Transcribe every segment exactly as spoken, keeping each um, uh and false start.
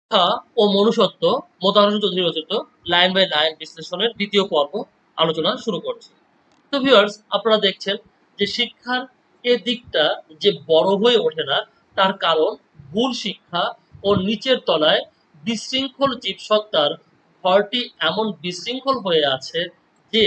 শিক্ষা ও মনুষ্যত্ব মোতাহার হোসেন চৌধুরী রচিত লাইন বাই লাইন বিশ্লেষণের দ্বিতীয় পর্ব আলোচনা শুরু করছি। তো ভিউয়ার্স, আপনারা দেখছেন যে শিক্ষার এ দিকটা যে বড় হয়ে ওঠে না, তার কারণ ভুল শিক্ষা ও নিচের তলায় বিশৃঙ্খল জীবসত্তার ঘরটি এমন বিশৃঙ্খল হয়ে আছে যে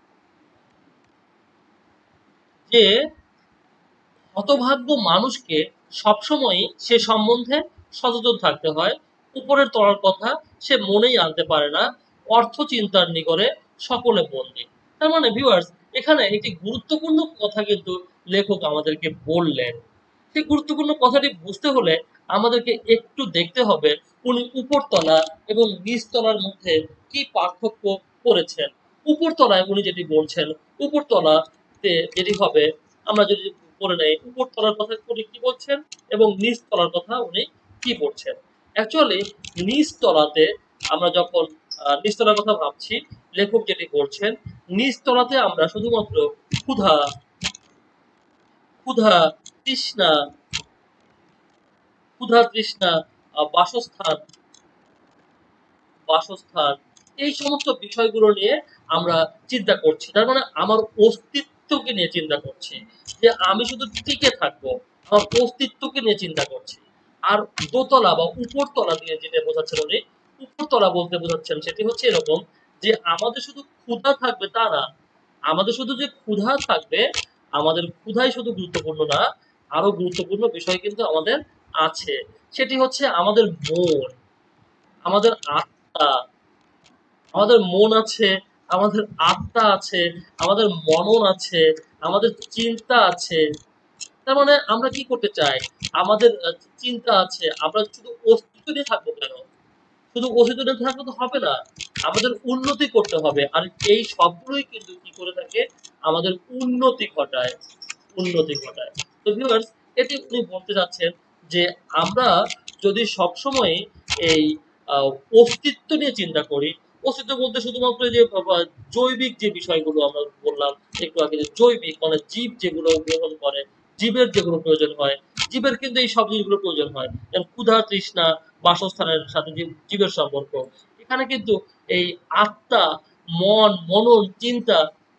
যে হতভাগ্য মানুষকে সবসময়ই সে সম্বন্ধে সচেতন থাকতে হয়। উপরের তলার কথা সে মনেই আনতে পারে না, অর্থ চিন্তার নিগড়ে সকলে বন্দী। তার মানে ভিউয়ার্স, এখানে একটি গুরুত্বপূর্ণ কথা কিন্তু লেখক আমাদেরকে বললেন। সেই গুরুত্বপূর্ণ কথাটি বুঝতে হলে আমাদেরকে একটু দেখতে হবে উনি উপরতলা এবং নিচতলার মধ্যে কি পার্থক্য করেছেন। উপরতলায় উনি যেটি বলছেন, উপরতলাতে যেটি হবে, আমরা যদি বলে নেই উপরতলার কথা উনি কি বলছেন এবং নিচতলার কথা উনি কি বলছেন। অ্যাকচুয়ালি নিচতলাতে আমরা যখন আহ, নিচতলার কথা ভাবছি, লেখক যেটি বলছেন, নিচতলাতে আমরা শুধুমাত্র ক্ষুধা ক্ষুধা তৃষ্ণা ক্ষুধা তৃষ্ণা আহ, বাসস্থান বাসস্থান এই সমস্ত বিষয়গুলো নিয়ে আমরা চিন্তা করছি। তার মানে আমার অস্তিত্বকে নিয়ে চিন্তা করছি, যে আমি শুধু টিকে থাকবো, আমার অস্তিত্বকে নিয়ে চিন্তা করছি। আর দোতলা বা উপরতলা দিয়ে যেটা বোঝাচ্ছেন উনি, উপরতলা বলতে বোঝাচ্ছেন সেটি হচ্ছে এরকম, যে আমাদের শুধু ক্ষুধা থাকবে তা না, আমাদের শুধু যে ক্ষুধা থাকবে, আমাদের ক্ষুধাই শুধু গুরুত্বপূর্ণ না, আরো গুরুত্বপূর্ণ বিষয় কিন্তু আমাদের আছে। সেটি হচ্ছে আমাদের মন, আমাদের আত্মা। আমাদের মন আছে, আমাদের আত্মা আছে, আমাদের মনন আছে, আমাদের চিন্তা আছে। তার মানে আমরা কি করতে চাই, আমাদের আহ, চিন্তা আছে, আমরা শুধু অস্তিত্ব নিয়ে থাকবো কেন? শুধু অস্তিত্ব নিয়ে থাকলে তো হবে না, আমাদের উন্নতি করতে হবে। আর এই সবগুলোই কিন্তু কি করে থাকে, আমাদের উন্নতি ঘটায়, উন্নতি ঘটায়। তো ভিউয়ার্স, এটি উনি বলতে চাচ্ছেন যে আমরা যদি সবসময় এই আহ, অস্তিত্ব নিয়ে চিন্তা করি, অস্তিত্ব বলতে শুধুমাত্র যে বাবা জৈবিক যে বিষয়গুলো আমরা বললাম একটু আগে, যে জৈবিক মানে জীব যেগুলো গ্রহণ করে, জীবের যেগুলো প্রয়োজন হয়, জীবের কিন্তু এই সব জিনিসগুলো প্রয়োজন হয়, যেমন ক্ষুধা তৃষ্ণা বাসস্থানের সাথে যে জীবের সম্পর্ক, এখানে কিন্তু এই আত্মা, মন মনন চিন্তা,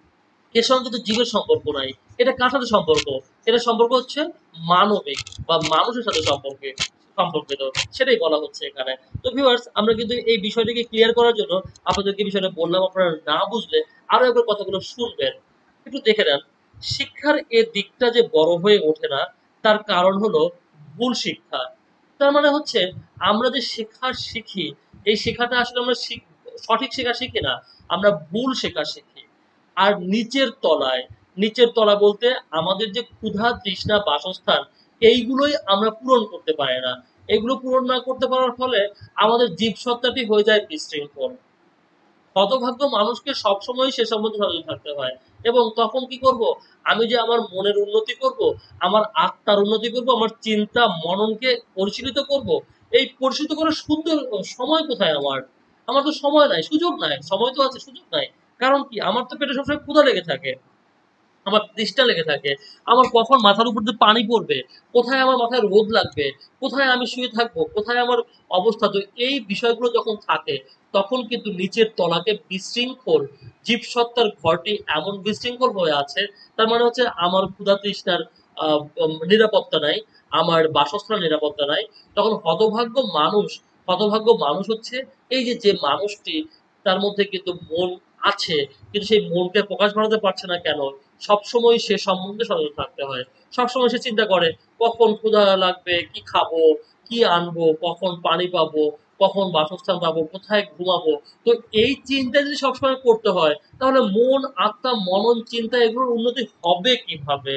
এর সঙ্গে কিন্তু জীবের সম্পর্ক নাই। এটা কার সাথে সম্পর্ক? এটা সম্পর্ক হচ্ছে মানবিক বা মানুষের সাথে সম্পর্কে সম্পর্কিত, সেটাই বলা হচ্ছে এখানে। তো ভিউয়ার্স, আমরা কিন্তু এই বিষয়টিকে ক্লিয়ার করার জন্য আপনাদেরকে বিষয়টা বললাম, আপনারা না বুঝলে আরো একবার কথাগুলো শুনবেন, একটু দেখে নেন। শিক্ষার এ দিকটা যে বড় হয়ে ওঠে না, তার কারণ হলো ভুল শিক্ষা। তার মানে হচ্ছে আমরা যে শিক্ষা শিখি, এই শেখাটা আসলে আমরা শিখ- সঠিক শেখা শিখি না, আমরা ভুল শেখা শিখি। আর নিচের তলায়, নিচের তলা বলতে আমাদের যে ক্ষুধা তৃষ্ণা বাসস্থান, এইগুলোই আমরা পূরণ করতে পারি না। এগুলো পূরণ না করতে পারার ফলে আমাদের জীবসত্তাটি হয়ে যায় বিশৃঙ্খল। হতভাগ্য মানুষকে সবসময় সে সম্বন্ধে সচেতন থাকতে হয়। এবং তখন কি করব, আমি যে আমার মনের উন্নতি করব, আমার আত্মার উন্নতি করব, আমার চিন্তা মননকে পরিশীলিত করব, এই পরিশীলিত করার সুন্দর সময় কোথায় আমার? আমার তো সময় নাই, সুযোগ নাই। সময় তো আছে, সুযোগ নাই। কারণ কি, আমার তো পেটে সবসময় ক্ষুধা লেগে থাকে, আমার তৃষ্ণা লেগে থাকে, আমার কখন মাথার উপর দিয়ে পানি পড়বে, কোথায় আমার মাথায় রোদ লাগবে, কোথায় আমি শুয়ে থাকবো, কোথায় আমার অবস্থা। তো এই বিষয়গুলো যখন থাকে, তখন কিন্তু নিচের তলাকে বিশৃঙ্খল জীবসত্তার ঘরটি এমন বিশৃঙ্খল হয়ে আছে। তার মানে হচ্ছে আমার ক্ষুধা তৃষ্ণার আহ, উম, নিরাপত্তা নাই, আমার বাসস্থানের নিরাপত্তা নাই। তখন হতভাগ্য মানুষ, হতভাগ্য মানুষ হচ্ছে এই যে যে মানুষটি, তার মধ্যে কিন্তু মন আছে, কিন্তু সেই মনকে প্রকাশ ঘটাতে পারছে না কেন? সবসময় সে সম্বন্ধে সচেতন থাকতে হয়। সবসময় সে চিন্তা করে কখন ক্ষুধা লাগবে, কি খাবো, কি আনবো, কখন পানি পাবো, কখন বাসস্থান পাবো, কোথায় ঘুমাবো। তো এই চিন্তা যদি সবসময় করতে হয়, তাহলে মন আত্মা মনন চিন্তা এগুলোর উন্নতি হবে কিভাবে?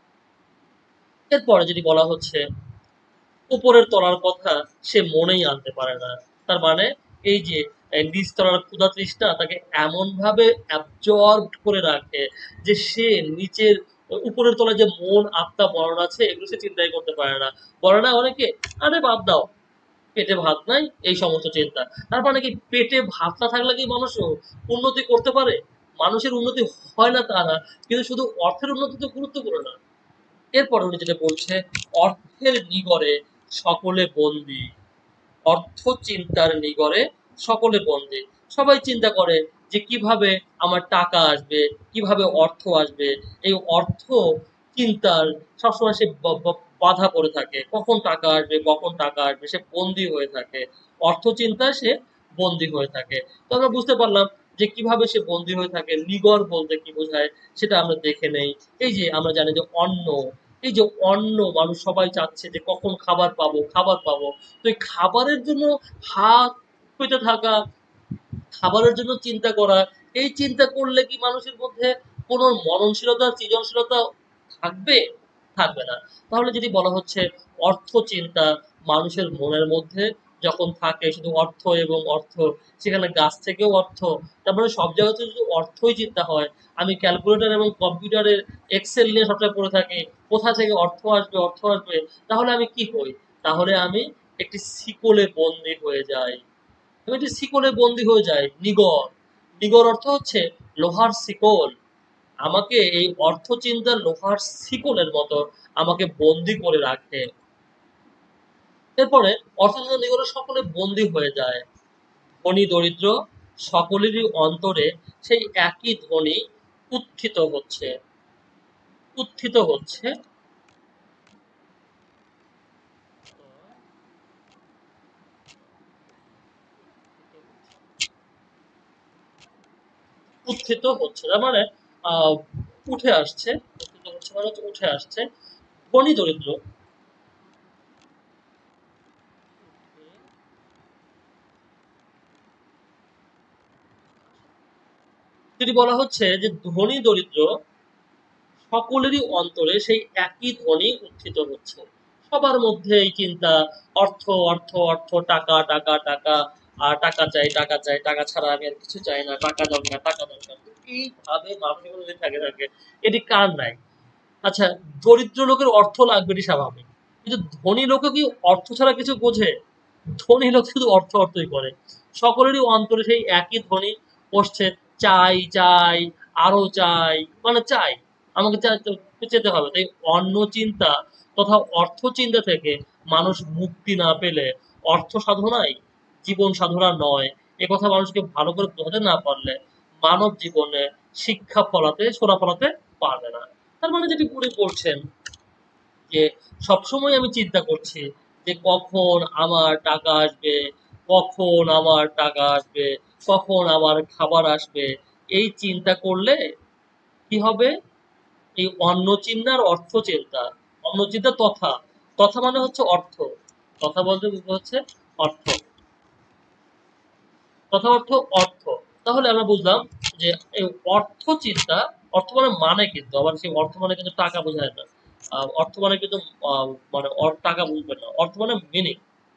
এরপরে যেটি বলা হচ্ছে, উপরের তলার কথা সে মনেই আনতে পারে না। তার মানে এই যে এই নিচতলার ক্ষুধা তৃষ্ণা তাকে এমন ভাবে অ্যাবজর্বড করে রাখে, যে সে নিচের উপরের তলায় যে মন আত্মা মরণ আছে, এগুলো সে চিন্তাই করতে পারে না। বলে না অনেকে, আরে বাদ দাও, পেটে ভাত নাই, এই সমস্ত চিন্তা। তার মানে কি, পেটে ভাত না থাকলে কি মানুষ উন্নতি করতে পারে? মানুষের উন্নতি হয় না তা না, কিন্তু শুধু অর্থের উন্নতি তো গুরুত্বপূর্ণ না। এরপরে উনি যেটা বলছে, অর্থের নিগড়ে সকলে বন্দী। অর্থ চিন্তার নিগড়ে সকলে বন্দী। সবাই চিন্তা করে যে কিভাবে আমার টাকা আসবে, কিভাবে অর্থ আসবে। এই অর্থ চিন্তার সবসময় সে ব- ব- বাধা পড়ে থাকে, কখন টাকা আসবে, কখন টাকা আসবে, সে বন্দী হয়ে থাকে। অর্থ চিন্তায় সে বন্দী হয়ে থাকে। তো আমরা বুঝতে পারলাম যে কিভাবে সে বন্দী হয়ে থাকে। নিগড় বলতে কি বোঝায় সেটা আমরা দেখে নেই। এই যে আমরা জানি যে অন্ন, এই যে অন্ন মানুষ সবাই চাচ্ছে যে কখন খাবার পাবো, খাবার পাবো। তো এই খাবারের জন্য হাত পেতে থাকা, খাবারের জন্য চিন্তা করা, এই চিন্তা করলে কি মানুষের মধ্যে কোনো মননশীলতা, সৃজনশীলতা থাকবে? থাকবে না। তাহলে যদি বলা হচ্ছে অর্থ চিন্তা মানুষের মনের মধ্যে যখন থাকে শুধু অর্থ এবং অর্থ, সেখানে গাছ থেকেও অর্থ, তারপরে সব জায়গাতে যদি অর্থই চিন্তা হয়, আমি ক্যালকুলেটর এবং কম্পিউটারের এক্সেল নিয়ে সবসময় পড়ে থাকি, কোথা থেকে অর্থ আসবে, অর্থ আসবে, তাহলে আমি কি হই? তাহলে আমি একটি শিকলে বন্দী হয়ে যাই। আমি একটি শিকলে বন্দী হয়ে যাই। নিগড়, নিগড় অর্থ হচ্ছে লোহার শিকল। আমাকে এই অর্থ চিন্তার লোহার শিকলের মতো আমাকে বন্দী করে রাখে। এরপরে অর্থচিন্তা নিগড়ে সকলে বন্দী হয়ে যায়। ধনী দরিদ্র সকলেরই অন্তরে সেই একই ধ্বনি উত্থিত হচ্ছে, উত্থিত হচ্ছে, উত্থিত হচ্ছে। তার মানে আহ উঠে আসছে, উত্থিত হচ্ছে মানে হচ্ছে উঠে আসছে। ধনী দরিদ্র, যদি বলা হচ্ছে যে ধনী দরিদ্র সকলেরই অন্তরে সেই একই ধ্বনি উত্থিত হচ্ছে। সবার মধ্যে এই চিন্তা, অর্থ অর্থ অর্থ, টাকা টাকা টাকা, আর টাকা চাই টাকা চাই, টাকা ছাড়া আমি আর কিছু চাই না, টাকা দরকার টাকা দরকার। এইভাবে মানুষের মধ্যে থাকে থাকে, এটি কার নাই? আচ্ছা, দরিদ্র লোকের অর্থ লাগবে এটি স্বাভাবিক, কিন্তু ধনী লোকে কি অর্থ ছাড়া কিছু বোঝে? ধনী লোক শুধু অর্থ অর্থই করে। সকলেরই অন্তরে সেই একই ধ্বনি পড়ছে, চাই চাই, আরো চাই, মানে চাই, আমাকে চেতে হবে। তাই অন্য চিন্তা তথা অর্থ চিন্তা থেকে মানুষ মুক্তি না পেলে অর্থ সাধনাই জীবন সাধনা নয়, এ কথা মানুষকে ভালো করে বোঝাতে না পারলে মানব জীবনে শিক্ষা ফলাতে সোনা ফলাতে পারবে না। তার মানে যেটি পুরী বলছেন যে সবসময় আমি চিন্তা করছি যে কখন আমার টাকা আসবে, কখন আমার টাকা আসবে, কখন আমার খাবার আসবে। এই চিন্তা করলে কি হবে? এই অন্য চিন্তার অর্থ চিন্তা, অন্য চিন্তা তথা, তথা মানে হচ্ছে অর্থ, তথা বলতে হচ্ছে অর্থ, তথা অর্থ অর্থ। তাহলে আমরা বুঝলাম যে এই অর্থ চিন্তা, অর্থ মানে মানে কিন্তু আবার সেই অর্থ মানে কিন্তু টাকা বোঝায় না। আহ, অর্থ মানে কিন্তু আহ, মানে অর- টাকা বুঝবেন না, অর্থ মানে মিনিং।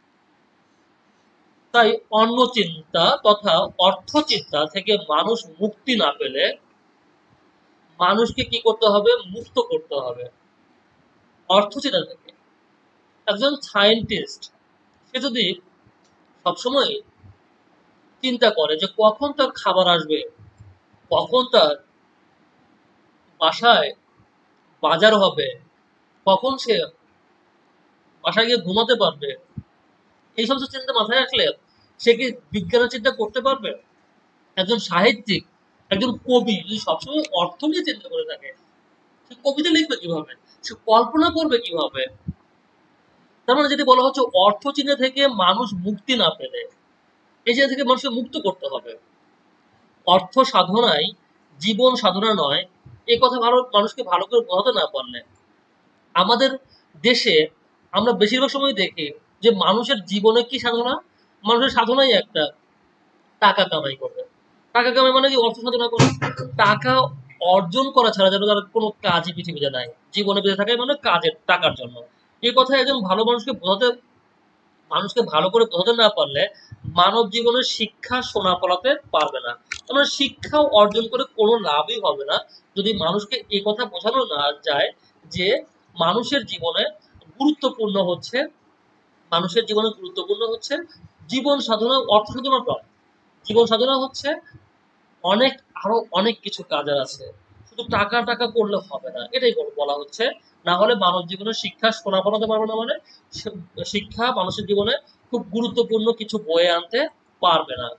তাই অন্য চিন্তা তথা অর্থ চিন্তা থেকে মানুষ মুক্তি না পেলে মানুষকে কি করতে হবে? মুক্ত করতে হবে অর্থ চিন্তা থেকে। একজন সায়েন্টিস্ট সে যদি সবসময় চিন্তা করে যে কখন তার খাবার আসবে, কখন তার বাসায় বাজার হবে, কখন সে বাসায় গিয়ে ঘুমাতে পারবে, এই সমস্ত চিন্তা মাথায় রাখলে সে কি বিজ্ঞানের চিন্তা করতে পারবে? একজন সাহিত্যিক, একজন কবি যদি সবসময় অর্থ নিয়ে চিন্তা করে থাকে, সে কবিতা লিখবে কিভাবে? সে কল্পনা করবে কিভাবে? তার মানে যদি বলা হচ্ছে অর্থ চিন্তা থেকে মানুষ মুক্তি না পেলে এই জায়গা থেকে মানুষকে মুক্ত করতে হবে। অর্থ সাধনাই জীবন সাধনা নয়, এই কথা ভালো মানুষকে ভালো করে বোঝাতে না পারলে আমাদের দেশে আমরা বেশিরভাগ সময় দেখি যে মানুষের জীবনে কি সাধনা? মানুষের সাধনাই একটা, টাকা কামাই করবে। টাকা কামাই মানে কি? অর্থ সাধনা করে। টাকা অর্জন করা ছাড়া যেন তার কোনো কাজই পৃথিবীতে নাই। জীবনে বেঁচে থাকাই মানে কাজের, টাকার জন্য। এই কথা একজন ভালো মানুষকে বোঝাতে, মানুষকে ভালো করে বোঝাতে না পারলে মানব জীবনের শিক্ষা সোনা ফলাতে পারবে না। আমরা শিক্ষাও অর্জন করে কোনো লাভই হবে না যদি মানুষকে এই কথা বোঝানো না যায় যে মানুষের জীবনে গুরুত্বপূর্ণ হচ্ছে, মানুষের জীবনে গুরুত্বপূর্ণ হচ্ছে জীবন সাধনা, অর্থ সাধনা নয়। জীবন সাধনা হচ্ছে অনেক, আরো অনেক কিছু কাজের আছে। শুধু টাকা টাকা করলে হবে না, এটাই বলা হচ্ছে। না হলে মানব জীবনে শিক্ষা সোনা বানাতে পারবে না, মানে শিক্ষা মানুষের জীবনে খুব গুরুত্বপূর্ণ কিছু বয়ে আনতে পারবে না।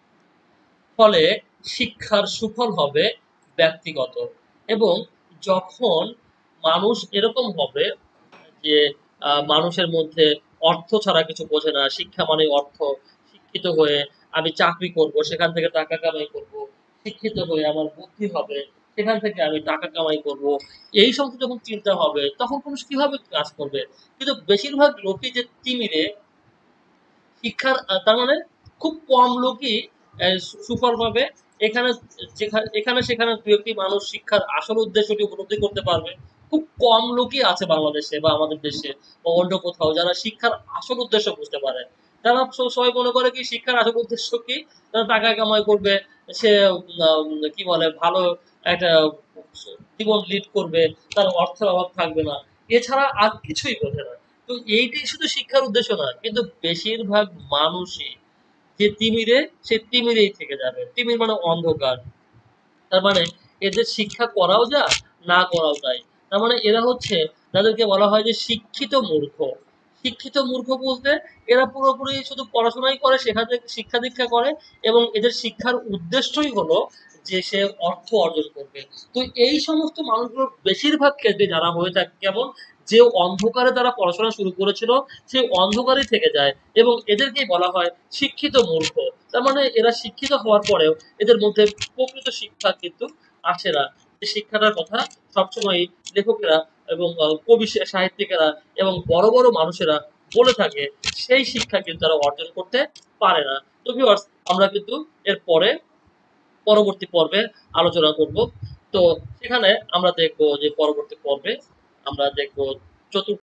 ফলে শিক্ষার সুফল হবে ব্যক্তিগত, এবং যখন মানুষ এরকম হবে যে আহ, মানুষের মধ্যে অর্থ ছাড়া কিছু বোঝে না, শিক্ষা মানে অর্থ, শিক্ষিত হয়ে আমি চাকরি করব, সেখান থেকে টাকা কামাই করব, শিক্ষিত হয়ে আমার বুদ্ধি হবে, সেখান থেকে আমি টাকা কামাই করব, এই সমস্ত যখন চিন্তা হবে তখন মানুষ কিভাবে কাজ করবে? কিন্তু বেশিরভাগ লোকই যে তিমিরে শিক্ষার আহ, তার মানে খুব কম লোকই আহ, সু- সুফল পাবে। এখানে যেখানে এখানে সেখানে দু একটি মানুষ শিক্ষার আসল উদ্দেশ্যটি উপলব্ধি করতে পারবে। খুব কম লোকই আছে বাংলাদেশে বা আমাদের দেশে বা অন্য কোথাও যারা শিক্ষার আসল উদ্দেশ্য বুঝতে পারে। তারা স- সবাই মনে করে কি শিক্ষার আসল উদ্দেশ্য কি, তারা টাকা কামাই করবে, সে উম, কি বলে ভালো একটা জীবন লিড করবে, তার অর্থের অভাব থাকবে না, এছাড়া আর কিছুই বোঝে না। তো এইটাই শুধু শিক্ষার উদ্দেশ্য না, কিন্তু বেশিরভাগ মানুষই যে তিমিরে, সে তিমিরেই থেকে যাবে। তিমির মানে অন্ধকার। তার মানে এদের শিক্ষা করাও যা, না করাও তাই। তার মানে এরা হচ্ছে, যাদেরকে বলা হয় যে শিক্ষিত মূর্খ। শিক্ষিত মূর্খ বলতে এরা পুরোপুরি শুধু পড়াশোনাই করে, সেখান থেকে শিক্ষা দীক্ষা করে, এবং এদের শিক্ষার উদ্দেশ্যই হলো যে সে অর্থ অর্জন করবে। তো এই সমস্ত মানুষগুলোর বেশিরভাগ ক্ষেত্রে যারা হয়ে থাকে কেমন, যে অন্ধকারে তারা পড়াশোনা শুরু করেছিল সেই অন্ধকারই থেকে যায়, এবং এদেরকেই বলা হয় শিক্ষিত মূর্খ। তার মানে এরা শিক্ষিত হওয়ার পরেও এদের মধ্যে প্রকৃত শিক্ষা কিন্তু আসে না। যে শিক্ষাটার কথা সবসময় লেখকেরা এবং আহ, কবি সা- সাহিত্যিকেরা এবং বড় বড় মানুষেরা বলে থাকে, সেই শিক্ষা কিন্তু তারা অর্জন করতে পারে না। তো ভিউয়ার্স, আমরা কিন্তু এর পরে পরবর্তী পর্বে আলোচনা করব। তো সেখানে আমরা দেখব যে পরবর্তী পর্বে আমরা দেখব চতুর্থ